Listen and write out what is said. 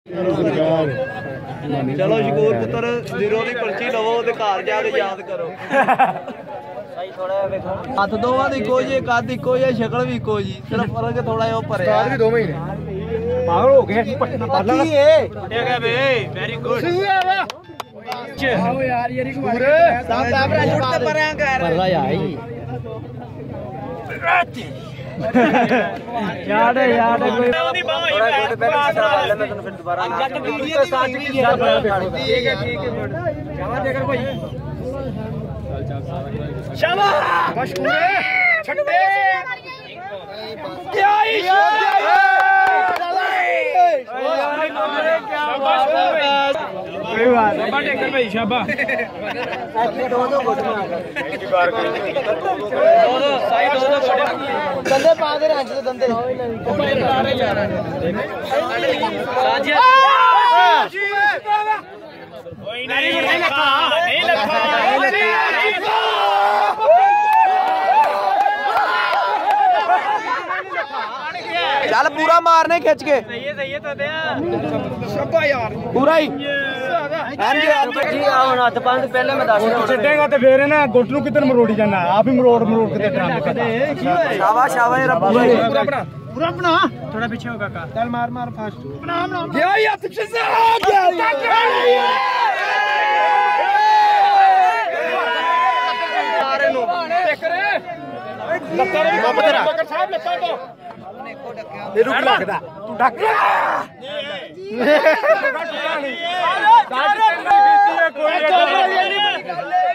चलो शकूर पुत्र जीरो की पर्ची लवो ते घर जाके याद करो। हथ दोवां दी इक्को जी, कद इक्को जी, शक्ल भी इक्को जी, सिर्फ फर्क थोड़ा जिहा भरे भी 2 महीने पागल हो गए। वेरी गुड यार ये याद है कोई दंदे पा दे रंज दे दंदे चल पूरा मारने खिंच के पूरा ही पहले मैं छेगा तो फिर ना गुट नू किधर मरोड़ी जाना आप ही मरोड़ के शाबाश शाबाश पूरा अपना थोड़ा पीछे हो काका चल मार फास्ट रुक लगदा तू डक कोई